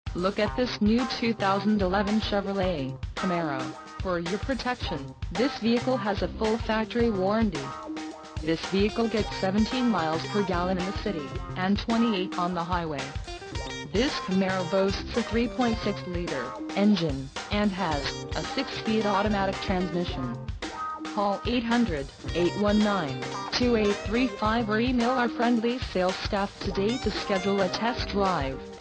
Look at this new 2011 Chevrolet Camaro. For your protection, this vehicle has a full factory warranty. This vehicle gets 17 miles per gallon in the city, and 28 on the highway. This Camaro boasts a 3.6-liter engine, and has a 6-speed automatic transmission. Call 800-819-2835 or email our friendly sales staff today to schedule a test drive.